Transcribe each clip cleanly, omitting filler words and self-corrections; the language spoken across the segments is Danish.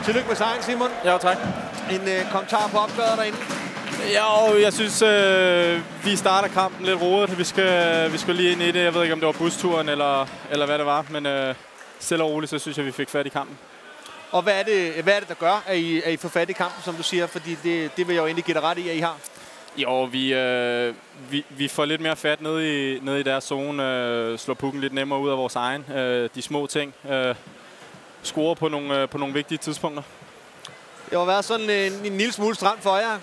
Tillykke med sejren, Simon. Ja, tak. En kommentar på opgøret derinde? Ja, jeg synes, vi starter kampen lidt rodet. Vi skal lige ind i det. Jeg ved ikke, om det var busturen eller hvad det var, men stille og roligt, så synes jeg, vi fik fat i kampen. Og hvad er det, der gør, at I får fat i kampen, som du siger? Fordi det vil jeg jo egentlig give dig ret i, at I har. Jo, vi får lidt mere fat nede i deres zone. Slår pukken lidt nemmere ud af vores egen. De små ting. Scorer på nogle vigtige tidspunkter. Det har været sådan en lille smule stramt for jer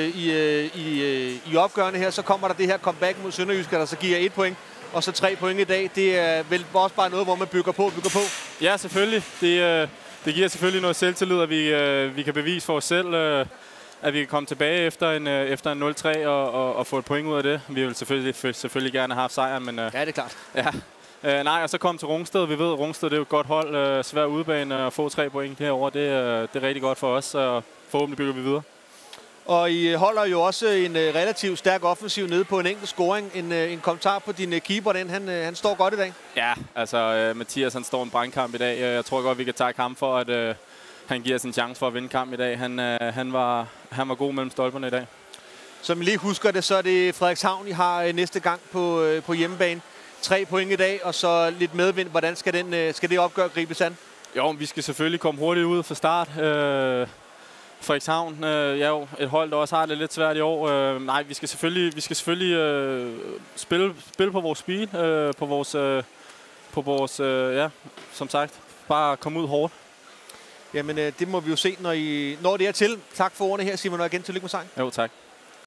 i opgørende her. Så kommer der det her comeback mod Sønderjysk, der så giver 1 point. Og så 3 point i dag. Det er vel også bare noget, hvor man bygger på. Ja, selvfølgelig. Det giver selvfølgelig noget selvtillid, at vi kan bevise for os selv, at vi kan komme tilbage efter en 0-3 og få et point ud af det. Vi vil selvfølgelig gerne have haft sejren, men... Ja, det er klart. Ja. Nej, og så kom til Rungsted. Vi ved, at Rungsted det er jo et godt hold. Svær udebane at få 3 point herovre. Det er rigtig godt for os, og forhåbentlig bygger vi videre. Og I holder jo også en relativt stærk offensiv nede på en enkelt scoring. En kommentar på din keeper, han står godt i dag. Ja, altså Mathias han står en brandkamp i dag. Jeg tror godt, vi kan takke ham for, at han giver os en chance for at vinde kamp i dag. Han var god mellem stolperne i dag. Som I lige husker det, så er det Frederikshavn, I har næste gang på hjemmebane. 3 point i dag, og så lidt medvind. Hvordan skal det opgør gribes an? Jo, vi skal selvfølgelig komme hurtigt ud fra start. Frederikshavn, jo, et hold, der også har det lidt svært i år. Nej, vi skal selvfølgelig spille på vores speed, på vores ja, som sagt, bare komme ud hårdt. Jamen, det må vi jo se, når det er til. Tak for ordene her, Simon, og igen tillykke med sejren. Jo, tak.